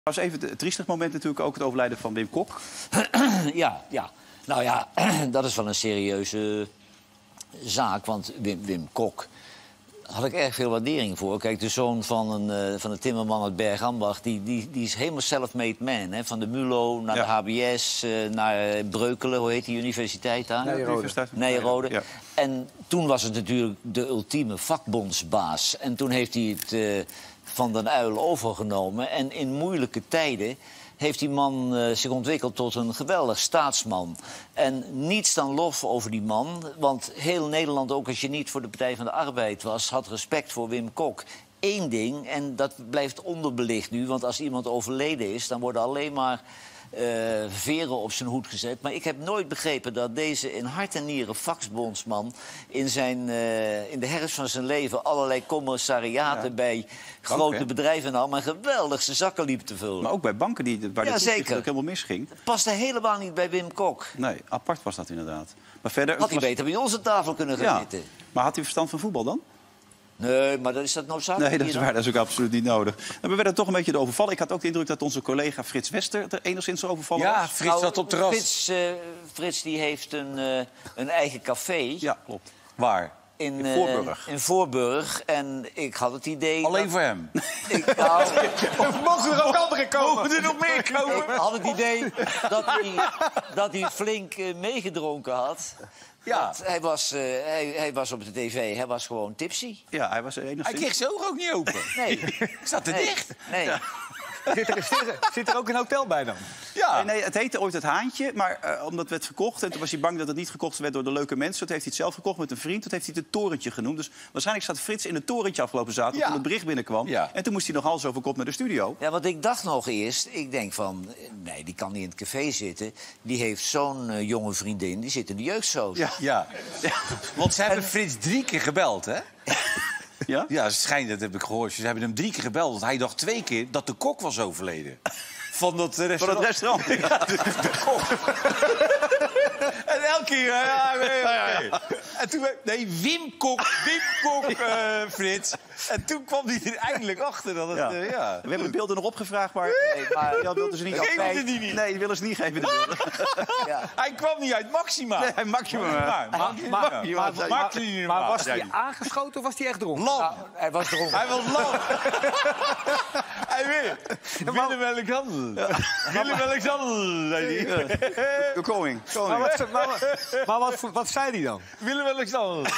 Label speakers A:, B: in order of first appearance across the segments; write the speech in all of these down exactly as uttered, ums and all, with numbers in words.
A: was even het triestig moment natuurlijk ook het overlijden van Wim Kok.
B: Ja, ja. Nou ja, dat is wel een serieuze zaak. Want Wim, Wim Kok had ik erg veel waardering voor. Kijk, de zoon van een, uh, van een timmerman uit Bergambacht... die, die, die is helemaal self-made man. Hè? Van de MULO naar ja. de H B S, uh, naar Breukelen. Hoe heet die universiteit daar?
A: Nijrode.
B: Nijrode. Ja. En toen was het natuurlijk de ultieme vakbondsbaas. En toen heeft hij het uh, van den Uyl overgenomen. En in moeilijke tijden heeft die man uh, zich ontwikkeld tot een geweldig staatsman. En niets dan lof over die man. Want heel Nederland, ook als je niet voor de Partij van de Arbeid was, had respect voor Wim Kok. Eén ding, en dat blijft onderbelicht nu, want als iemand overleden is, dan worden alleen maar uh, veren op zijn hoed gezet. Maar ik heb nooit begrepen dat deze in hart en nieren vakbondsman in, zijn, uh, in de herfst van zijn leven allerlei commissariaten ja. bij grote Bank, bedrijven nam en geweldig zijn zakken liep te vullen.
A: Maar ook bij banken die, waar
B: ja,
A: de toezicht ook helemaal misging.
B: Het paste helemaal niet bij Wim Kok.
A: Nee, apart was dat inderdaad. Maar verder,
B: had hij
A: was...
B: beter bij onze tafel kunnen gaan
A: ja.
B: zitten.
A: Maar had hij verstand van voetbal dan?
B: Nee, maar dat is dat noodzakelijk.
A: Nee, dat is waar. Dat is ook absoluut niet nodig. En we werden toch een beetje de overvallen. Ik had ook de indruk dat onze collega Frits Wester er enigszins overvallen
C: ja,
A: was.
C: Frits
B: nou,
C: zat op terras.
B: Frits, uh, Frits die heeft een, uh, een eigen café.
A: Ja, klopt.
C: Waar?
B: In,
A: in Voorburg.
B: Uh, in Voorburg. En ik had het idee...
C: Alleen
B: dat...
C: voor hem?
B: Ik, nou,
C: mogen er ook anderen komen? Mogen er nog meer komen?
B: Ik had het idee dat hij, dat hij flink uh, meegedronken had. Ja. Want hij was, uh, hij, hij was op de tv, hij was gewoon tipsy.
A: Ja, hij was enigszins...
C: Hij kreeg zijn ogen ook niet open.
B: Nee.
C: Ik zat er
B: nee.
C: dicht.
B: Nee. Ja.
D: Zit er, zit, er, zit er ook een hotel bij dan?
A: Ja. Nee, nee, het heette ooit Het Haantje, maar uh, omdat het werd verkocht... en toen was hij bang dat het niet gekocht werd door de leuke mensen... toen heeft hij het zelf gekocht met een vriend, toen heeft hij het het torentje genoemd. Dus waarschijnlijk zat Frits in het torentje afgelopen zaterdag... Ja. toen het bericht binnenkwam. Ja. En toen moest hij nog hals over kop naar de studio.
B: Ja, want ik dacht nog eerst, ik denk van... nee, die kan niet in het café zitten. Die heeft zo'n uh, jonge vriendin, die zit in de jeugdsoos.
C: Ja. Ja. Ja. Want ze hebben en... Frits drie keer gebeld, hè?
A: Ja?
C: Ja, het schijnt, dat heb ik gehoord. Ze hebben hem drie keer gebeld, want hij dacht twee keer dat de kok was overleden. Van dat restaurant.
A: Van het restaurant.
C: Ja, de, de kok. En elke keer... Ja, nee, okay. En toen... Nee, Wim Kok, Wim Kok, uh, Frits. En toen kwam hij er eindelijk achter. Dat het,
A: ja.
C: Uh, ja.
A: We hebben de beelden nog opgevraagd, maar... Nee, maar ja, wilden ze niet
C: geven die niet.
A: Nee, die willen ze niet geven, de beelden.
C: Ja. Hij kwam niet uit Maxima.
A: Nee, hij Maxima.
C: Maar, maar, maar, maar, maar, maar, maar,
D: maar, maar was hij aangeschoten of was hij echt dronken?
C: Lam.
B: Nou, hij was dronken.
C: Hij was lam. Hij weer. Willem-Alexander. Ja. Willem-Alexander, zei hij.
A: You're going. going.
D: Maar, wat, maar, maar wat, wat zei hij dan?
C: Willem-Alexander.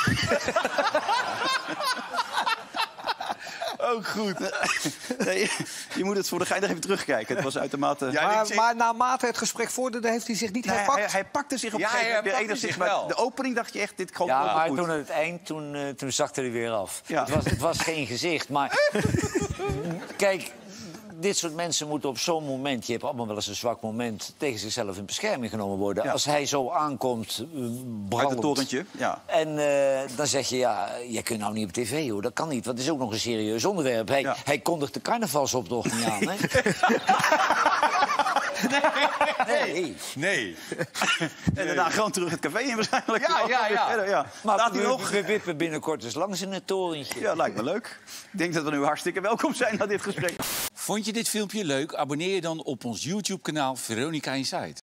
C: Ook goed.
A: Nee, je moet het voor de gein nog even terugkijken. Het was uitermate...
D: Ja, maar, maar naarmate het gesprek vorderde, heeft hij zich niet
A: nee,
D: herpakt?
A: Hij, hij pakte zich op een
C: ja,
A: gegeven moment
C: enigszins
A: wel. De opening dacht je echt, dit komt
B: ja,
A: wel
B: maar
A: goed.
B: toen aan het eind, toen, uh, toen zakte hij weer af.
A: Ja.
B: Het, was, het was geen gezicht, maar... Kijk, dit soort mensen moeten op zo'n moment... je hebt allemaal wel eens een zwak moment... tegen zichzelf in bescherming genomen worden. Ja. Als hij zo aankomt, uh, brandend...
A: Uit het torentje, ja.
B: En uh, dan zeg je, ja, jij kunt nou niet op tv, hoor. Dat kan niet, want het is ook nog een serieus onderwerp. Hij, ja. hij kondigt de carnavalsoptocht niet aan, hè?
C: Nee. Nee. nee.
A: En daarna gewoon terug het café in waarschijnlijk.
C: Ja, ja, ja.
A: ja.
B: Maar
A: Laat
B: we,
A: nog...
B: we wippen binnenkort eens langs in het torentje.
A: Ja, lijkt me leuk. Ik denk dat we nu hartstikke welkom zijn na dit gesprek.
C: Vond je dit filmpje leuk? Abonneer je dan op ons YouTube-kanaal Veronica Inside.